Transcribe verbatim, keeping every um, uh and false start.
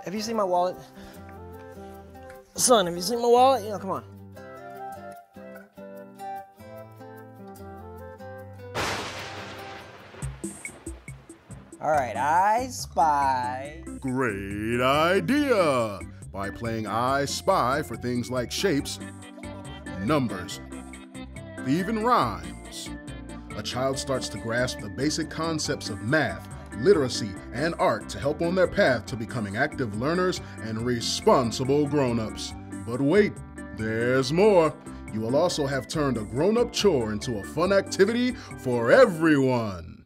have you seen my wallet? Son, have you seen my wallet? You know, come on. All right, I spy. Great idea! By playing I Spy for things like shapes, numbers, even rhymes, a child starts to grasp the basic concepts of math, literacy, and art to help on their path to becoming active learners and responsible grown-ups. But wait, there's more. You will also have turned a grown-up chore into a fun activity for everyone.